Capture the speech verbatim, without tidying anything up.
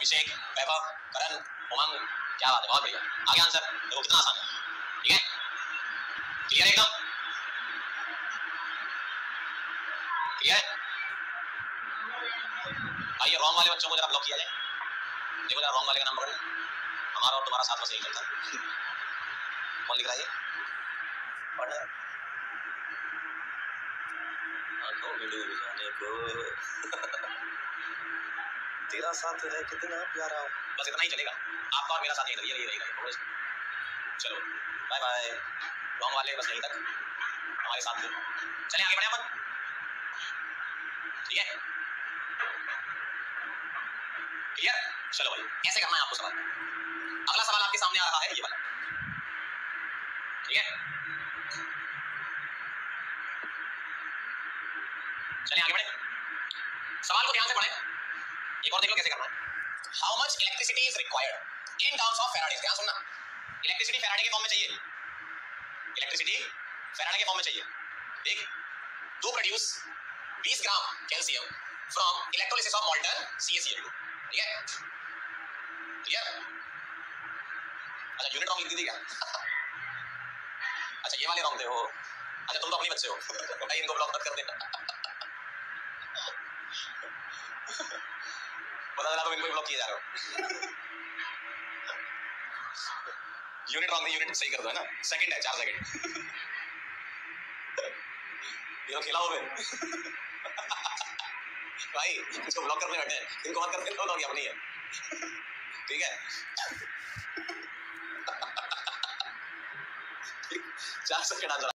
अभिषेक, वैभव, करण, उमंग, क्या बात है, बहुत बढ़िया। आगे आंसर देखो कितना आसान है, ठीक है, क्लियर एकदम, क्लियर। आइए रॉन्ग वाले बच्चों को जरा ब्लॉक किया जाए, देखो जरा रॉन्ग वाले का नाम पकड़, हमारा और तुम्हारा साथ में सही चलता है। कौन लिख रहा है ये, पढ़ना है वीडियो दिखाने को तेरा साथ है कितना प्यारा, बस इतना ही चलेगा, आपका और मेरा साथ यही यही रहेगा। चलो बाय बाय, रॉन्ग वाले बस यहीं तक हमारे साथ में, चलें आगे बढ़े अपन, ठीक है, क्लियर। चलो भाई ऐसे करना है आपको सवाल। अगला सवाल आपके सामने आ रहा है ये वाला, ठीक है, चलिए आगे बढ़े, सवाल को ध्यान से पढ़ें, एक और देख लो कैसे करना है। How much electricity is required in terms of Faraday, ध्यान सुनना, इलेक्ट्रिसिटी फैराडे के फॉर्म में चाहिए, इलेक्ट्रिसिटी फैराडे के फॉर्म में चाहिए, देख, टू प्रोड्यूस बीस gram calcium from electrolysis of molten C A C L two, ठीक है, क्लियर। अच्छा यूनिट रॉन्ग लिख दी थी क्या अच्छा ये वाले रॉन्ग थे वो, अच्छा तुम तो अपनी बच्चे हो भाई, इनको ब्लॉक मत कर देना पता चला तुम इनको ब्लॉक किए जा रहे हो यूनिट रॉन्ग, यूनिट सही कर दो, है ना, सेकंड है, चार सेकंड ये खेला हो भाई, इसको ब्लॉक करने बैठे हैं, इनको मत करते, लो अपनी है, ठीक है चार सेकंड आंसर